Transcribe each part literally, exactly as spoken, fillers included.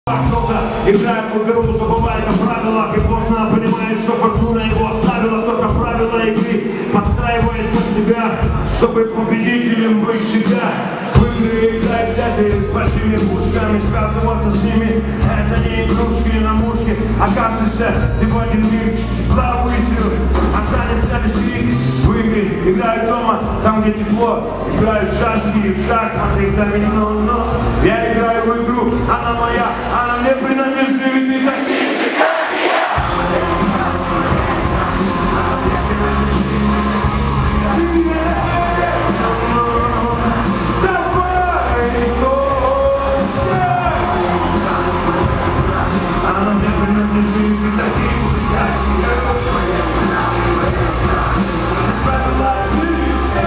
Кто-то играет в игру, забывает о правилах и поздно понимает, что фортуна его оставила. Кто-то правила игры подстраивает под себя, чтобы победителем быть всегда. В игры играют дяди с большими пушками, связываться с ними это не игрушки на мушке. Окажешься ты в один миг, два выстрела, останется лишь крик. В игры играют дома, там где тепло, играют в шашки, в шахматы, в домино, но я играю в игру, она моя, она мне принадлежит, и такие же, как я. Она мне принадлежит, и такие же, как я. Здесь правила лица.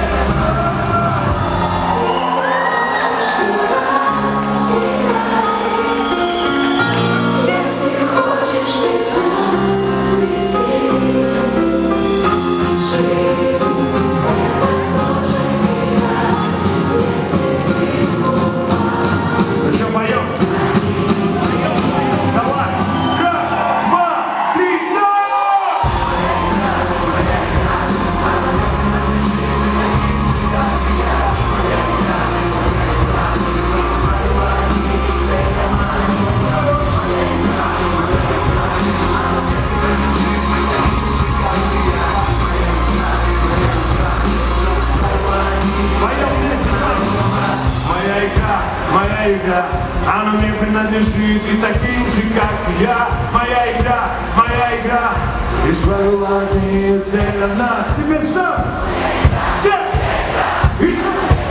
Моя игра, она мне принадлежит, и таким же, как я. Моя игра, моя игра, лишь правила не цель одна. Теперь сам, все, и сам.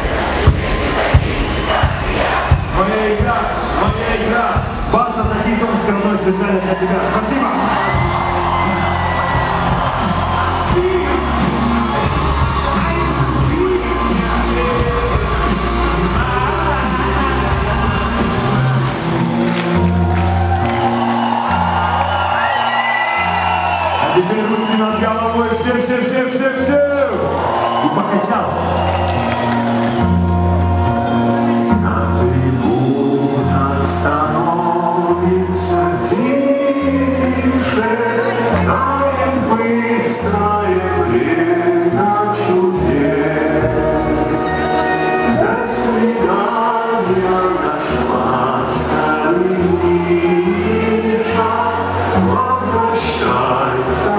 Моя игра, моя игра, баста такие томской родной специально для тебя. Спасибо. Теперь ручки над головой, все, все, все, все, все. И покачал. На трибунах становится тише, тает быстрое время чудес. До свидания, наш ласковый Миша, возвращайся.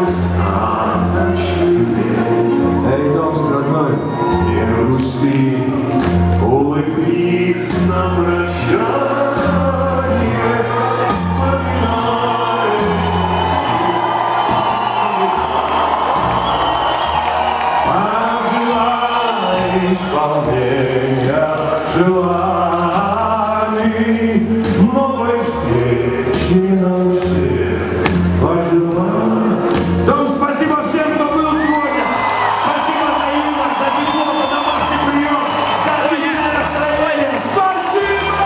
Эй, Томск, родной, не грусти, улыбнись на прощание, вспоминай, пожелай исполнения желаний, новой встречи нам всех пожелай. Спасибо всем, кто был сегодня. Спасибо за юмор, за тепло, за домашний прием, за отличное настроение. Спасибо!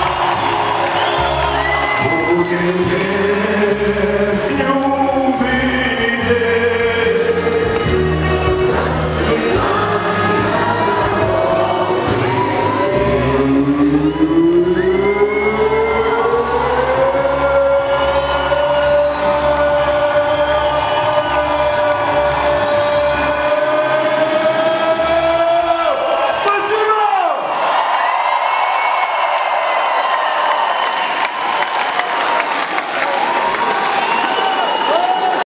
Будем песню